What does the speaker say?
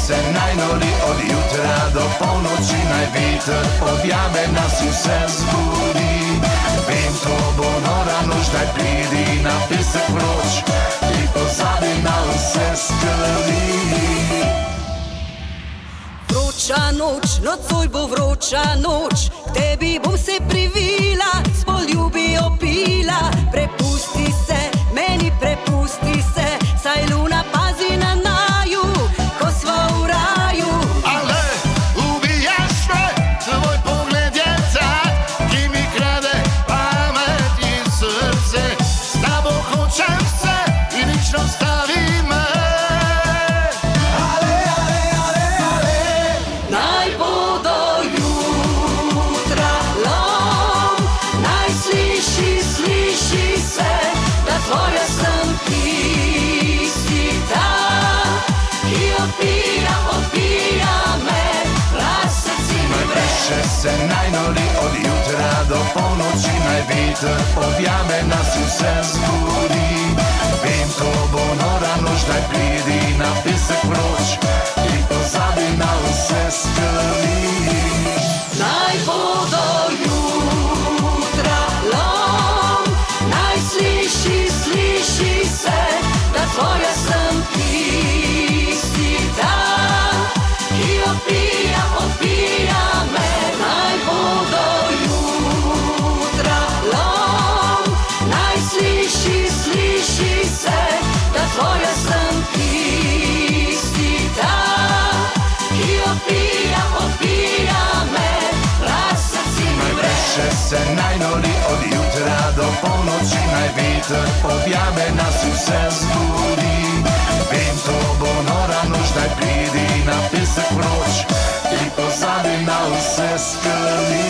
se najnori od jutra do polnoči, naj veter objame nas in vse zbudi. Vem, to bo nora noč, daj pridi na pesek vroč in pozabi na vse skrbi. Vroča noč, nocoj bo vroča noč, k tebi bom se privila, s poljubi opila. Prepusti se, meni prepusti se, saj luna pazi na naju, ko sva v raju. Ale ubijaš me, tvoj pogled je tak, ki mi krade pamet in srce. S tabo hočem se in nič ne ostavi me. Naj bo do jutra lom, naj sliši se, da tvoja sem kisita, ki opija me, glas srci mi Vreše se najnori od jutra do polnoči, naj veter objame nas in vse zbudi. Vem, to bo nora noč, daj pridi na pesek vroč in pozabi na vse skrbi. Naj bo do jutra lom, naj sliši se, da tvoja sem kisita, ki opija me. Naj bo do jutra lom, naj sliši se, da tvoja sem kisita, ki opija me, glas srci mi Vreše se najnori od jutra do polnoči, naj veter objame nas in vse zbudi. Vem, to bo nora noč, daj pridi na pesek vroč in pozabi na vse skrbi.